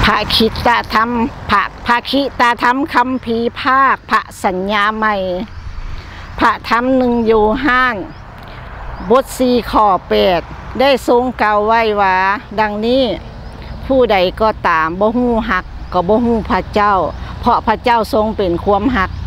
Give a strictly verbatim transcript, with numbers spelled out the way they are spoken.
ระคิตาธรรมพระพระคิตาธรรมคำพีภาคพระสัญญาใหม่พระธรรมหนึ่งอยู่ห้านบทสี่ข้อแปดได้ทรงกล่าวไว้ว่าดังนี้ผู้ใดก็ตามบ่ฮู้ฮักก็บ่ฮู้พระเจ้าเพราะพระเจ้าทรงเป็นความฮัก